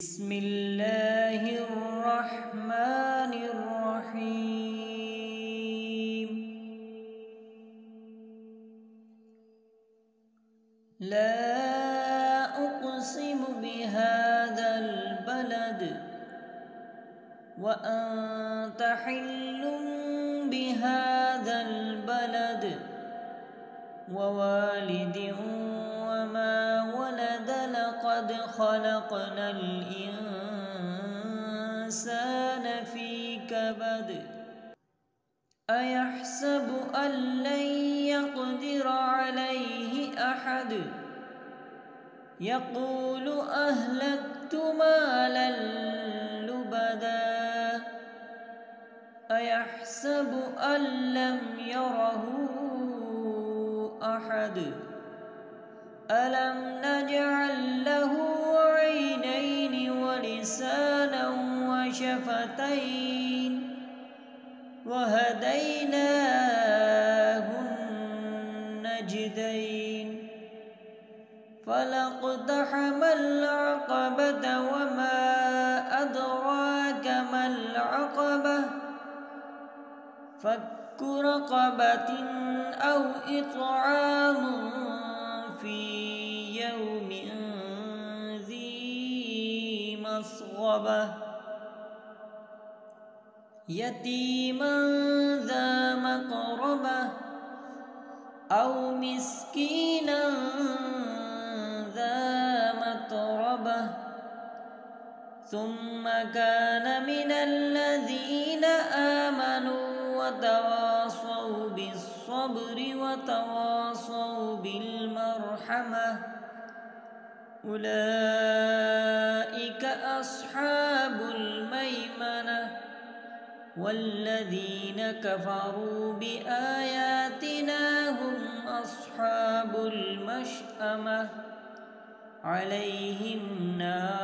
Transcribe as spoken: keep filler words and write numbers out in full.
بسم الله الرحمن الرحيم. لا أقسم بهذا البلد وأنت حل بهذا البلد ووالد وما ولد لقد خلقنا الإنسان في كبد أيحسب أن لن يقدر عليه أحد يقول أهلكت مالا لبدا أيحسب أن لم يره أحد ألم نجعل له عينين ولسانا وشفتين وهديناه النجدين فلاقتحم العقبة وما أدراك ما العقبة فك رقبة أو إطعام في يوم ذي مسغبة يتيما ذا مقربة أو مسكينا ذا متربة ثم كان من الذين آمنوا وتواصوا بالصبر وتواصوا بالمرحمة أولئك أصحاب الميمنة والذين كفروا بآياتنا هم أصحاب المشأمة عليهم نار